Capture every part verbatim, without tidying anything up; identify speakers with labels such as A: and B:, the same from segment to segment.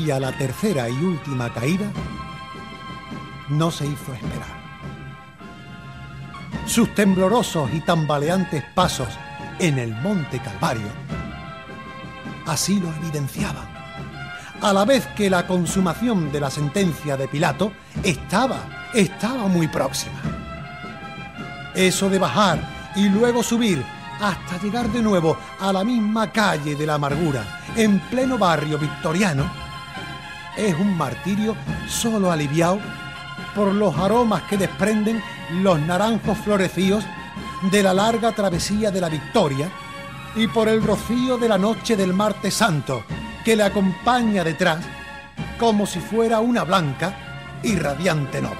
A: Y a la tercera y última caída no se hizo esperar. Sus temblorosos y tambaleantes pasos en el Monte Calvario así lo evidenciaban, a la vez que la consumación de la sentencia de Pilato estaba, estaba muy próxima. Eso de bajar y luego subir hasta llegar de nuevo a la misma calle de la amargura, en pleno barrio victoriano, es un martirio solo aliviado por los aromas que desprenden los naranjos florecidos de la larga travesía de la Victoria y por el rocío de la noche del Martes Santo que le acompaña detrás como si fuera una blanca y radiante novia.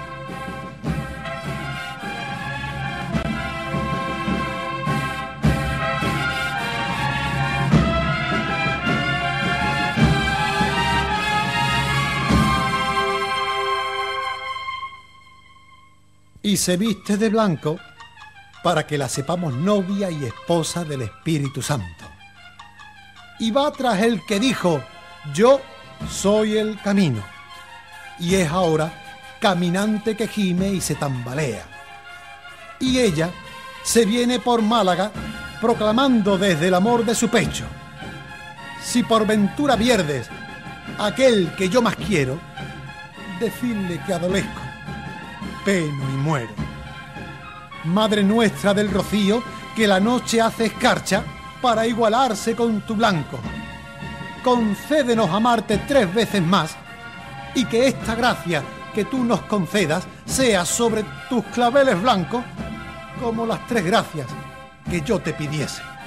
A: Y se viste de blanco para que la sepamos novia y esposa del Espíritu Santo. Y va tras el que dijo, yo soy el camino. Y es ahora caminante que gime y se tambalea. Y ella se viene por Málaga proclamando desde el amor de su pecho, si por ventura pierdes aquel que yo más quiero, decirle que adolezco, peno y muero. Madre nuestra del rocío, que la noche hace escarcha para igualarse con tu blanco, concédenos amarte tres veces más y que esta gracia que tú nos concedas sea sobre tus claveles blancos como las tres gracias que yo te pidiese.